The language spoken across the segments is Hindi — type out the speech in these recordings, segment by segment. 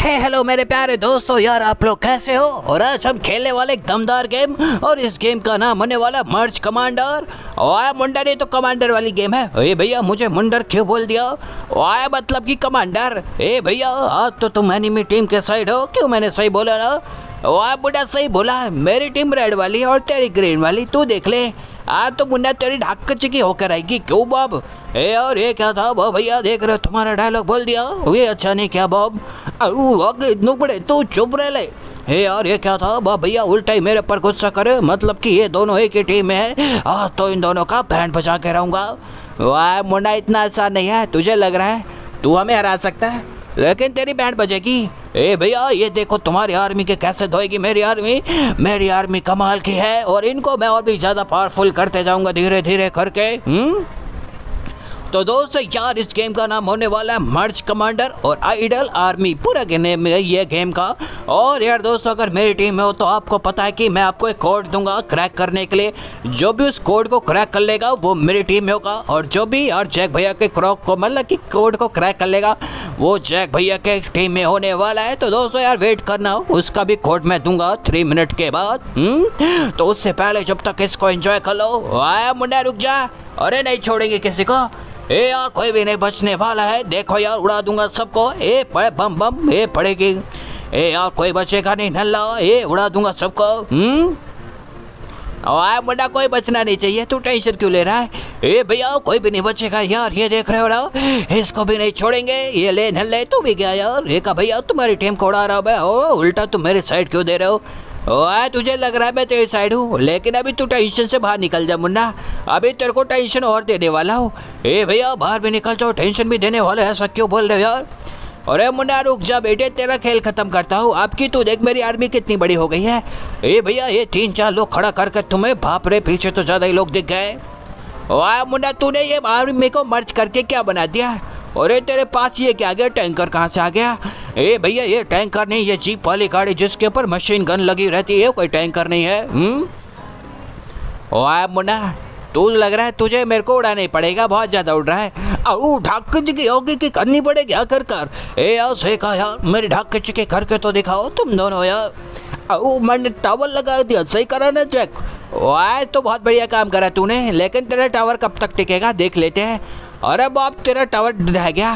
हेलो मेरे प्यारे दोस्तों, यार आप लोग कैसे हो। और आज हम खेलने वाले एक दमदार गेम, और इस गेम का नाम होने वाला मर्ज कमांडर। और मुंडर ये तो कमांडर वाली गेम है। ए भैया मुझे मुंडर क्यों बोल दिया? वाह मतलब कि कमांडर। ए भैया आज तो तुम एनिमी टीम के साइड हो, क्यों मैंने सही बोला ना? वाह बुढ़ा सही बोला, मेरी टीम रेड वाली और तेरी ग्रीन वाली। तू देख ले आज तो मुन्ना तेरी ढाक चिकी होकर आएगी। क्यों बॉब? ए और ये क्या था वो भैया? देख रहे हो तुम्हारा डायलॉग बोल दिया ये अच्छा नहीं क्या बॉब? नुबड़े तू चुप रह ले। हे यार ये क्या था बॉब भैया? उल्टा ही मेरे पर गुस्सा करे, मतलब कि ये दोनों एक ही टीम में है। आज तो इन दोनों का बैंड बजा के रहूंगा। वाह मुन्ना इतना आसान नहीं है, तुझे लग रहा है तू हमें हरा सकता है, लेकिन तेरी बैंड बजेगी। ए भैया ये देखो तुम्हारी आर्मी के कैसे धोएगी मेरी आर्मी। मेरी आर्मी कमाल की है और इनको मैं और भी ज़्यादा पावरफुल करते जाऊंगा धीरे धीरे करके। तो दोस्तों यार इस गेम का नाम होने वाला है मर्ज कमांडर और आइडल आर्मी, पूरा नेम है ये गेम का। और यार दोस्तों अगर मेरी टीम में हो तो आपको पता है कि मैं आपको एक कोड दूंगा क्रैक करने के लिए। जो भी उस कोड को क्रैक कर लेगा वो मेरी टीम में होगा, और जो भी यार जैक भैया के क्रॉक को मतलब कि कोड को क्रैक कर लेगा वो जैक भैया के टीम में होने वाला है। तो दोस्तों यार वेट करना, उसका भी कोड मैं दूंगा 3 मिनट के बाद। तो उससे पहले जब तक इसको एंजॉय कर लो। आया मुन्ना रुक जा, अरे नहीं छोड़ेंगे किसी को। ए यार कोई भी नहीं बचने वाला है, देखो यार उड़ा दूंगा सबको। ए पड़े बम बम ए पड़ेगी। ए यार कोई बचेगा नहीं नल्ला, ए उड़ा दूंगा सबको। और मुन्ना कोई बचना नहीं चाहिए, तू टेंशन क्यों ले रहा है? ए भैया कोई भी नहीं बचेगा यार, ये देख रहे हो ना, इसको भी नहीं छोड़ेंगे। ये ले नल्ले तू भी गया यार। एक भैया तुम्हारी टीम को उड़ा रहा हूँ मैं। ओ उल्टा तुम मेरी साइड क्यों दे रहे हो? ओए तुझे लग रहा है मैं तेरी साइड हूँ, लेकिन अभी तू टेंशन से बाहर निकल जा मुन्ना, अभी तेरे को टेंशन और देने वाला हूँ। ए भैया बाहर भी निकल जाओ, टेंशन भी देने वाले, ऐसा क्यों बोल रहे हो यार? अरे मुन्ना रुक जा बेटे, तेरा खेल खत्म करता हूँ। आपकी तू देख मेरी आर्मी कितनी बड़ी हो गई है। ए भैया ये 3-4 लोग खड़ा करके तुम्हें, बाप रे पीछे तो ज़्यादा ही लोग दिख गए। वाह मुन्ना तूने ये आर्मी को मर्ज करके क्या बना दिया? अरे तेरे पास ये क्या आ गया? टैंकर कहाँ से आ गया? ए भैया ये टैंकर नहीं, ये जीप वाली गाड़ी जिसके ऊपर मशीन गन लगी रहती है, कोई टैंकर नहीं है। वाह मुन्ना तू लग रहा है तुझे मेरे को उड़ाना ही पड़ेगा, बहुत ज़्यादा उड़ रहा है। आओ ढाक चिकी होगी कि करनी पड़ेगी क्या कर। ए यार सेका यार मेरी ढाक चिकी करके तो दिखाओ तुम दोनों यार। आओ मैंने टावर लगा दिया, सही करा ना चेक? वाह तो बहुत बढ़िया काम करा तूने, लेकिन तेरा टावर कब तक टिकेगा देख लेते हैं। अरे बाप तेरा टावर रह गया।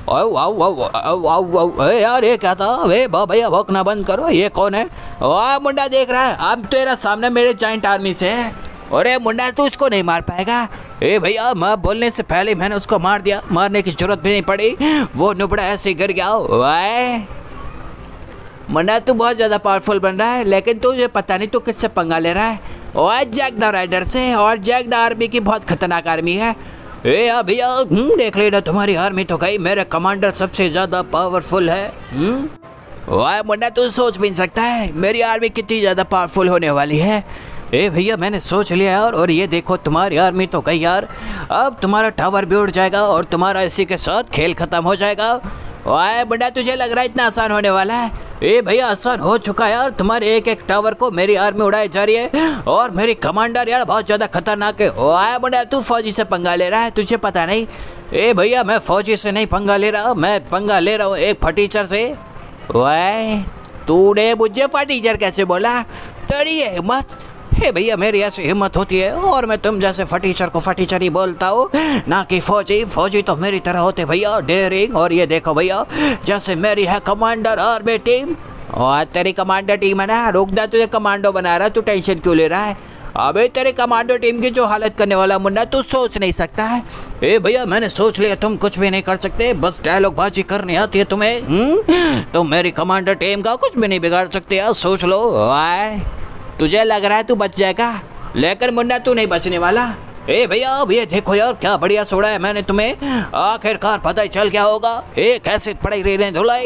यार ये क्या था? वे भैया भौंकना बंद करो, ये कौन है? वाह मुंडा देख रहा है अब तेरा सामने मेरे जॉइंट आर्मी से है। अरे मुंडा तू इसको नहीं मार पाएगा। ए भैया मैं बोलने से पहले मैंने उसको मार दिया, मारने की जरूरत भी नहीं पड़ी, वो नुबड़ा ऐसे ही गिर गया। वाह मुन्ना तू बहुत ज़्यादा पावरफुल बन रहा है, लेकिन तुझे पता नहीं तू किससे पंगा ले रहा है। और जैक द राइडर से, और जैक द आर्मी की बहुत खतरनाक आर्मी है। ए भैया देख लेना तुम्हारी आर्मी तो गई, मेरे कमांडर सबसे ज़्यादा पावरफुल है। वाह मुन्ना तू सोच भी नहीं सकता है मेरी आर्मी कितनी ज़्यादा पावरफुल होने वाली है। ए भैया मैंने सोच लिया यार, और ये देखो तुम्हारी आर्मी तो गई यार, अब तुम्हारा टावर भी उड़ जाएगा और तुम्हारा इसी के साथ खेल खत्म हो जाएगा। वाह मुन्ना तुझे लग रहा है इतना आसान होने वाला है? ए भैया आसान हो चुका यार, तुम्हारे एक एक टावर को मेरी आर्मी उड़ाई जा रही है, और मेरी कमांडर यार बहुत ज़्यादा खतरनाक है। वाह मुन्ना तू फौजी से पंगा ले रहा है, तुझे पता नहीं? ए भैया मैं फौजी से नहीं पंगा ले रहा, मैं पंगा ले रहा हूँ एक फटीचर से। वाह तूने मुझे फटीचर कैसे बोला? तेरी ये हिम्मत? हे भैया मेरी ऐसी हिम्मत होती है, और मैं तुम जैसे फटीचर को फटीचर ही बोलता हूँ, ना कि फौजी। फौजी तो मेरी तरह होते भैया, डेयरिंग। और ये देखो भैया जैसे मेरी है कमांडर आर्मी टीम, और तेरी कमांडर टीम है ना, रुक जा तुझे कमांडो बना रहा है, तू टेंशन क्यों ले रहा है? अबे तेरे कमांडो टीम की जो हालत करने वाला मुन्ना तू सोच नहीं सकता है। ए भैया मैंने सोच लिया तुम कुछ भी नहीं कर सकते, बस डायलॉग बाजी करनी आती है तुम्हें। तुम मेरी कमांडर टीम का कुछ भी नहीं बिगाड़ सकते यार, सोच लो। वाह तुझे लग रहा है तू बच जाएगा, लेकिन मुन्ना तू नहीं बचने वाला। ए भैया अब ये देखो यार क्या बढ़िया सोड़ा है मैंने तुम्हें, आखिरकार पता ही चल क्या होगा। ए कैसे पड़े रही धुलाई।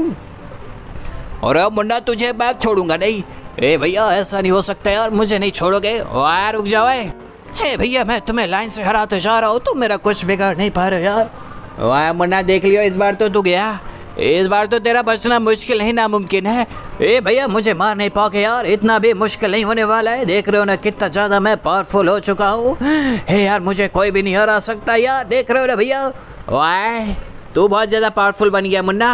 और अब मुन्ना तुझे मैं छोड़ूंगा नहीं। ए भैया ऐसा नहीं हो सकता यार, मुझे नहीं छोड़ोगे? वाह रुक जाओ। हे भैया मैं तुम्हें लाइन से हराते जा रहा हूँ, तुम मेरा कुछ बिगाड़ नहीं पा रहे यार। वाह मुन्ना देख लियो इस बार तो तू गया, इस बार तो तेरा बचना मुश्किल ही नामुमकिन है। ए भैया मुझे मार नहीं पाओगे यार, इतना भी मुश्किल नहीं होने वाला है, देख रहे हो ना कितना ज़्यादा मैं पावरफुल हो चुका हूँ। हे यार मुझे कोई भी नहीं हरा सकता यार, देख रहे हो ना भैया। वाह तू बहुत ज़्यादा पावरफुल बन गया मुन्ना।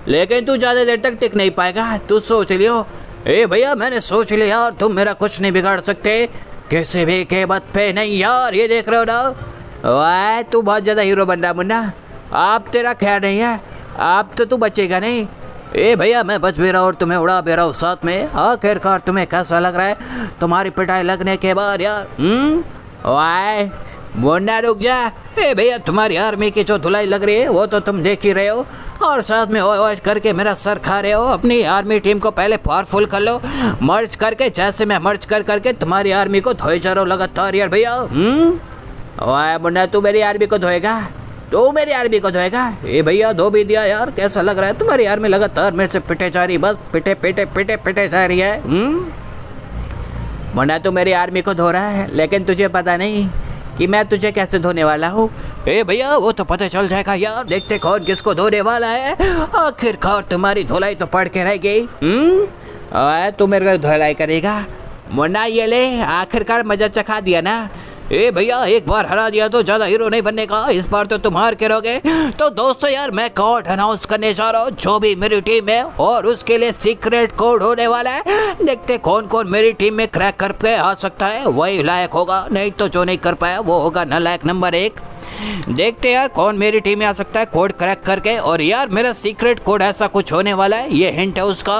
लेकिन तू ज़्यादा देर तक टिक नहीं पाएगा, तू सोच लियो। ए भैया मैंने सोच लिया यार, तुम मेरा कुछ नहीं बिगाड़ सकते किसी भी कीमत पे नहीं यार, ये देख रहे हो ना। वाह तू बहुत ज़्यादा हीरो बन रहा मुन्ना, आप तेरा ख्याल नहीं है, आप तो तू बचेगा नहीं। ए भैया मैं बच भी रहा हूँ और तुम्हें उड़ा भी रहा हूँ साथ में। आखिरकार तुम्हें कैसा लग रहा है तुम्हारी पिटाई लगने के बाद यार? वाह मुन्ना रुक जा। ए भैया तुम्हारी आर्मी की जो धुलाई लग रही है वो तो तुम देख ही रहे हो, और साथ में ओए ओए करके मेरा सर खा रहे हो। अपनी आर्मी टीम को पहले पावरफुल कर लो, मर्ज करके, जैसे मैं मर्ज कर करके तुम्हारी आर्मी को धोए जा रहा हूँ लगातार यार भैया। वाह मुन्ना तू मेरी आर्मी को धोएगा, तो मेरी आर्मी को धोएगा? ए भैया धो भी दिया यार, कैसा लग रहा है? तुम्हारी आर्मी लगातार मेरे से पिटे जा रही, बस पिटे पिटे पिटे पिटे जा रही है। मुन्ना तू मेरी आर्मी को धो रहा है, लेकिन तुझे पता नहीं कि मैं तुझे कैसे धोने वाला हूँ। ए भैया वो तो पता चल जाएगा यार, देखते कौन किसको धोने वाला है। आखिरकार तुम्हारी धुलाई तो पड़ के रह गई। तू मेरे को धुलाई करेगा? मुन्ना ये ले, आखिरकार मजा चखा दिया ना। ए भैया एक बार हरा दिया तो ज़्यादा हीरो नहीं बनने का, इस बार तो तुम हार के रहोगे। तो दोस्तों यार मैं कोड अनाउंस करने जा रहा हूँ, जो भी मेरी टीम है, और उसके लिए सीक्रेट कोड होने वाला है। देखते कौन कौन मेरी टीम में क्रैक करके आ सकता है, वही लायक होगा, नहीं तो जो नहीं कर पाया वो होगा नालायक नंबर 1। देखते यार कौन मेरी टीम में आ सकता है कोड क्रैक करके। और यार मेरा सीक्रेट कोड ऐसा कुछ होने वाला है, ये हिंट है उसका।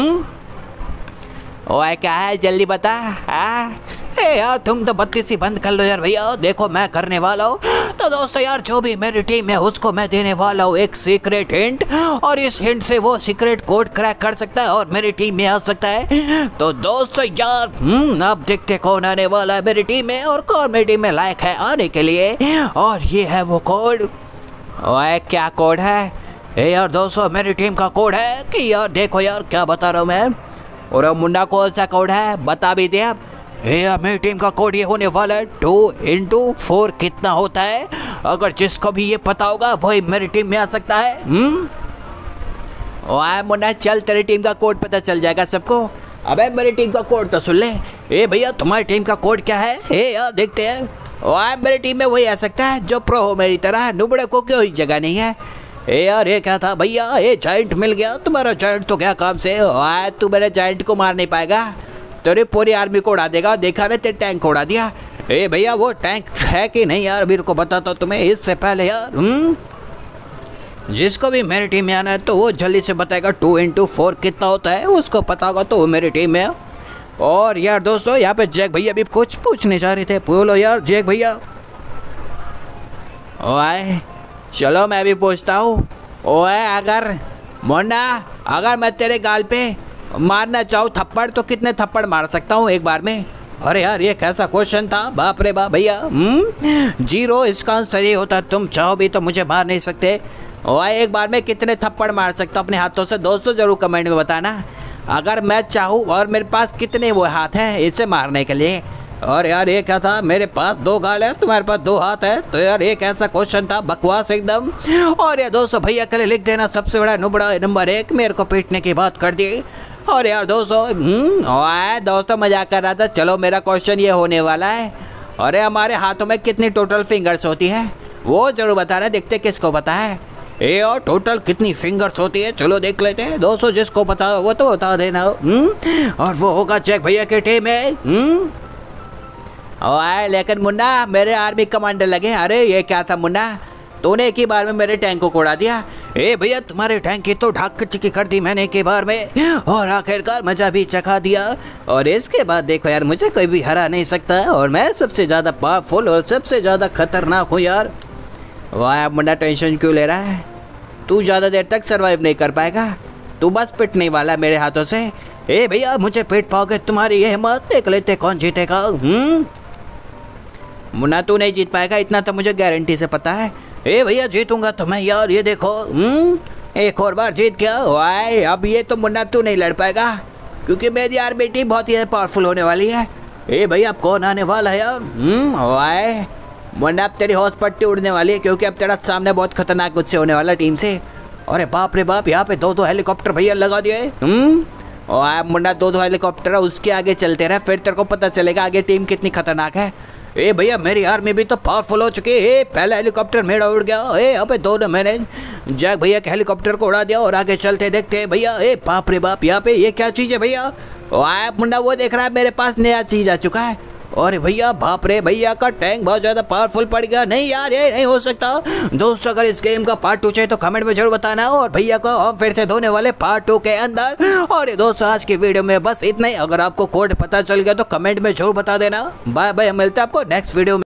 ओए क्या है जल्दी बता। ए यार तुम तो बत्तीसी बंद कर लो यार भैया, देखो मैं करने वाला हूँ। तो दोस्तों यार जो भी मेरी टीम है उसको मैं देने वाला हूँ एक सीक्रेट हिंट, और इस हिंट से वो सीक्रेट कोड क्रैक कर सकता है और मेरी टीम में आ सकता है। तो दोस्तों यार अब देखते कौन आने वाला है मेरी टीम में और कौन मेरी टीम में लायक है आने के लिए। और ये है वो कोड। ओए क्या कोड है? ए यार दोस्तों मेरी टीम का कोड है कि यार देखो यार क्या बता रहा हूँ मैं। और अब मुन्ना कौन सा कोड है बता भी दे अब। यार मेरी टीम का कोड ये होने वाला है 2x4 कितना होता है। अगर जिसको भी ये पता होगा वही मेरी टीम में आ सकता है। ओए मुन्ना चल तेरी टीम का कोड पता चल जाएगा सबको। अबे मेरी टीम का कोड तो सुन ले। ए भैया तुम्हारी टीम का कोड क्या है? ए यार देखते हैं। ओए मेरी टीम में वही आ सकता है जो प्रो हो मेरी तरह, नुबड़े को कोई जगह नहीं है। ए यार ये क्या था भैया, ये जाइंट मिल गया। तुम्हारा जाइंट तो क्या काम से? ओए तू मेरे जाइंट को मार नहीं पाएगा, तेरी पूरी आर्मी को उड़ा देगा। देखा ना तेरे टैंक को उड़ा दिया। ए भैया वो टैंक है कि नहीं यार मेरे को बताता हूँ तुम्हें इससे पहले यार। जिसको भी मेरी टीम में आना है तो वो जल्दी से बताएगा 2x4 कितना होता है, उसको पता होगा तो वो मेरी टीम में। और यार दोस्तों यहाँ पे जैक भैया भी कुछ पूछने जा रहे थे, बोलो यार जैक भैया। ओए चलो मैं भी पूछता हूँ। ओए अगर मुन्ना अगर मैं तेरे गाल पे मारना चाहूँ थप्पड़ तो कितने थप्पड़ मार सकता हूँ एक बार में? अरे यार ये कैसा क्वेश्चन था, बाप रे बाप भैया। 0 इसका आंसर ये होता, तुम चाहो भी तो मुझे मार नहीं सकते। ओए एक बार में कितने थप्पड़ मार सकता हूँ अपने हाथों से? दोस्तों जरूर कमेंट में बताना अगर मैं चाहूँ और मेरे पास कितने वो हाथ हैं इसे मारने के लिए। और यार ये क्या था, मेरे पास 2 गाल है तुम्हारे पास 2 हाथ है, तो यार ये कैसा क्वेश्चन था, बकवास एकदम। और यार दोस्तों भैया के लिए लिख देना सबसे बड़ा नुबड़ा नंबर 1 मेरे को पीटने की बात कर दी। और यार दोस्तों मजाक कर रहा था। चलो मेरा क्वेश्चन ये होने वाला है, अरे हमारे हाथों में कितनी टोटल फिंगर्स होती हैं वो जरूर बताना, देखते किसको पता है। ए और टोटल कितनी फिंगर्स होती है चलो देख लेते हैं दोस्तों, जिसको पता हो वो तो बता देना। और वो होगा जैक भैया की टीम में। ओए लेकिन मुन्ना मेरे आर्मी कमांडर लगे। अरे ये क्या था मुन्ना, तूने एक ही बार में मेरे टैंक को उड़ा दिया। ए भैया तुम्हारे टैंक की तो ढाक चिकी कर दी मैंने एक ही बार में, और आखिरकार मजा भी चखा दिया। और इसके बाद देखो यार मुझे कोई भी हरा नहीं सकता, और मैं सबसे ज़्यादा पावरफुल और सबसे ज़्यादा खतरनाक हूँ यार। वाह मुन्ना टेंशन क्यों ले रहा है, तू ज़्यादा देर तक सर्वाइव नहीं कर पाएगा, तू बस पिटने वाला मेरे हाथों से। ए भैया मुझे पीट पाओगे, तुम्हारी ये हिम्मत, देख लेते कौन जीतेगा। मुन्ना तू नहीं जीत पाएगा इतना तो मुझे गारंटी से पता है। ए भैया जीतूंगा तो मैं यार, ये देखो एक और बार जीत गया। वाह अब ये तो मुन्ना तू नहीं लड़ पाएगा, क्योंकि मेरी यार बेटी बहुत ही पावरफुल होने वाली है। ए भैया अब कौन आने वाला है यार? वाह मुन्ना अब तेरी हौस पट्टी उड़ने वाली है, क्योंकि अब तेरा सामने बहुत खतरनाक कुछ से होने वाला टीम से। अरे बाप रे बाप, यहाँ पे 2 हेलीकॉप्टर भैया लगा दिए। और मुन्ना 2 हेलीकॉप्टर उसके आगे चलते रहे, फिर तेरे को पता चलेगा आगे टीम कितनी खतरनाक है। ए भैया मेरी आर्मी भी तो पावरफुल हो चुकी है। पहला हेलीकॉप्टर मेरा उड़ गया। अबे दोनों मैंने जैक भैया के हेलीकॉप्टर को उड़ा दिया और आगे चलते देखते हैं भैया। बाप रे बाप, यहाँ पे ये क्या चीज़ है भैया? आप मुंडा वो देख रहा है मेरे पास नया चीज़ आ चुका है। अरे भैया बाप रे, भैया का टैंक बहुत ज़्यादा पावरफुल पड़ गया। नहीं यार ये नहीं हो सकता। दोस्तों अगर इस गेम का पार्ट 2 चाहिए तो कमेंट में जरूर बताना। और भैया को हम फिर से धोने वाले पार्ट 2 के अंदर। और ये दोस्तों आज की वीडियो में बस इतना ही। अगर आपको कोड पता चल गया तो कमेंट में जरूर बता देना। बाय बाय, मिलते हैं आपको नेक्स्ट वीडियो में।